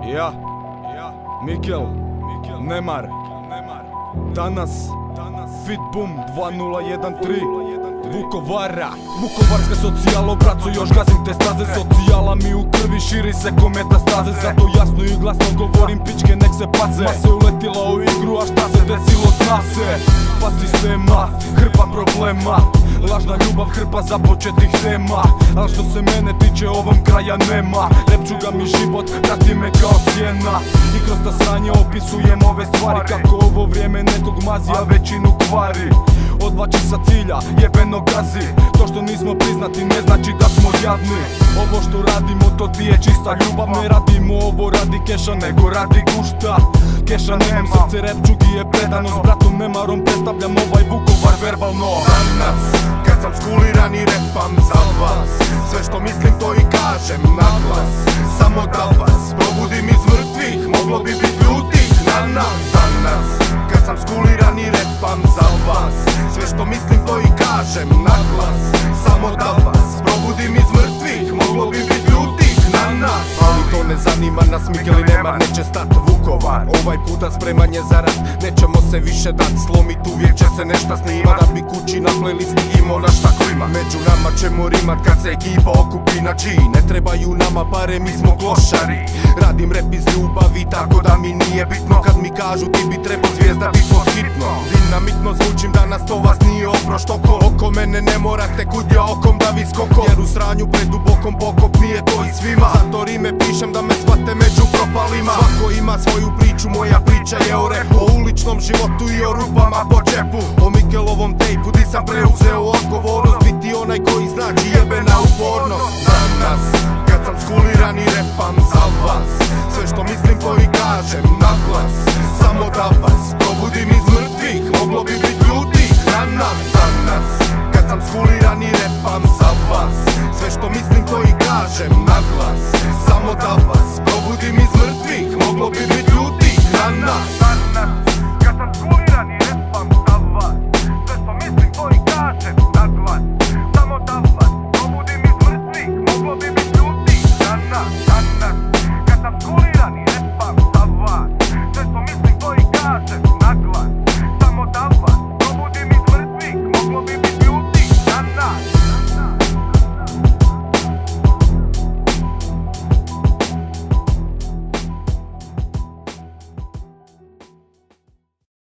Ja, Mikel, Nemar, danas, Fit Boom 2013 Vukovara. Vukovarska socijalo, braco, još gazim te staze. Socijala mi u krvi, širi se ko metastaze. Zato jasno i glasno govorim, pičke nek se paze. Ma se uletila u igru, a šta se desilo zna se. Pa sistema, hrpa problema, lažna ljubav, hrpa započetih tema. Al što se mene tiče, ovom kraja nema. Repčuga mi život, prati me kao sjena. I kroz ta sranje opisujem ove stvari. Kako ovo vrijeme nekog mazi, a većinu kvari. Odvači sa cilja, jebeno gazi. To što nismo priznati ne znači da smo jadni. Ovo što radimo to ti je čista ljubav. Ne radimo ovo radi keša nego radi gušta. Keša nemam, srce repčugi je predano. S bratom Nemarom predstavljam ovaj Vukovar verbalno. Danas, kad sam skuliran i repam za vas, sve što mislim to i kažem na glas. Samo da vas probudim iz mrtvih, moglo bi bit ljutih na nas. Danas, kad sam skuliran i repam za vas, sve što mislim to i kažem na glas. Samo da vas probudim iz mrtvih, moglo bi bit ljutih na nas. Ali to ne zanima nas, Mikel i Nemar neće stat. Vukovar, ovaj puta spreman je za rat. Nećemo se više dat slomit, uvijek će se nešta snima. Da bi kući na playlisti imao na šta klima. Među nama ćemo rimat kad se ekipa okupi na čiji. Ne trebaju nama pare, mi smo klošari. Radim rap iz ljubavi, tako da mi nije bitno. Kad mi kažu ti bi trebao zvijezda bit pod hitno. Dinamitno zvučim, danas to vas nije oprošt oko. Oko mene ne morate kudja okom da vi skoko. Jer u sranju pred dubokom pokop nije to i svima. Zato rime pišem da me shvate među propalima. Svako ima svoju priču, moja priča je o repu. O uličnom životu i o rupama po džepu. O Mikelovom tejpu di sam preuzeo odgovornost. Biti onaj koji znači jebena upornost. Danas, kad sam skuliran i repam za vas, sve što mislim to i kažem na glas.